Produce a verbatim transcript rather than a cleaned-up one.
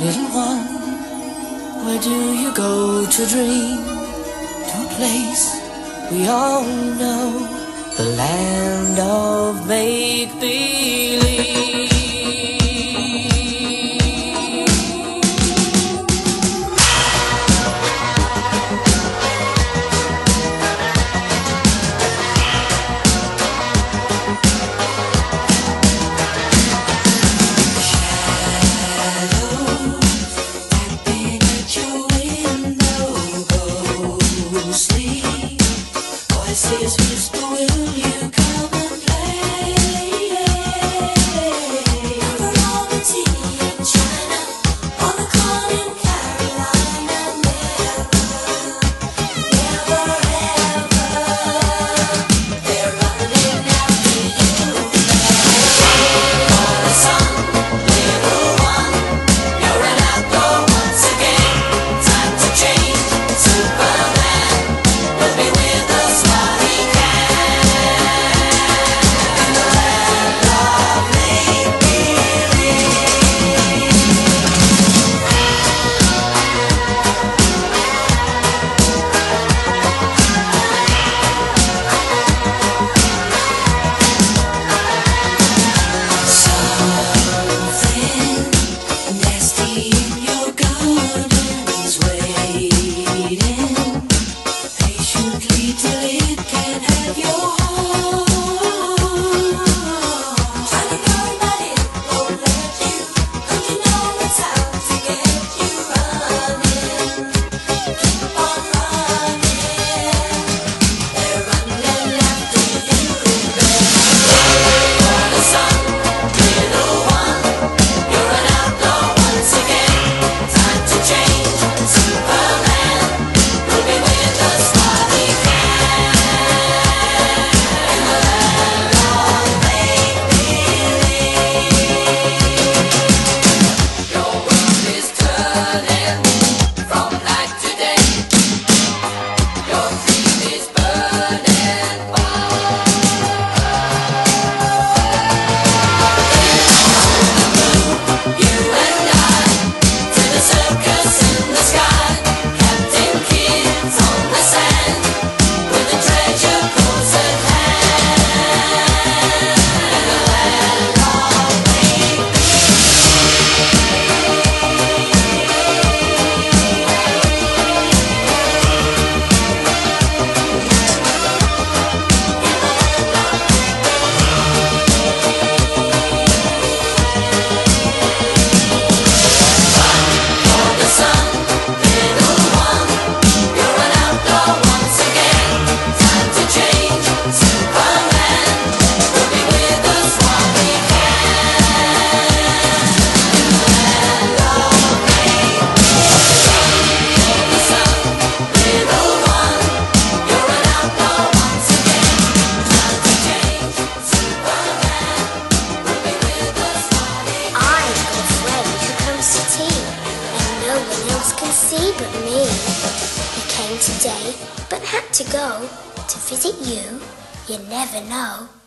little one, where do you go to dream? To a place we all know, the land of make-believe. Voices whisper, will you come and play? Over all the tea in China, on the corn in Carolina, never, never, ever, they're running after you. For the sun, little one, you're an outlaw once again. Time to change, Superman will be with us. But me, he came today, but had to go to visit you. You never know.